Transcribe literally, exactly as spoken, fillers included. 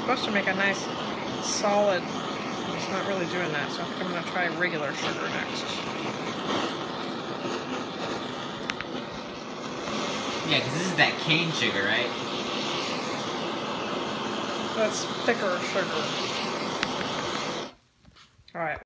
supposed to make a nice solid. It's not really doing that, so I think I'm going to try regular sugar next. Yeah, because this is that cane sugar, right? That's thicker sugar.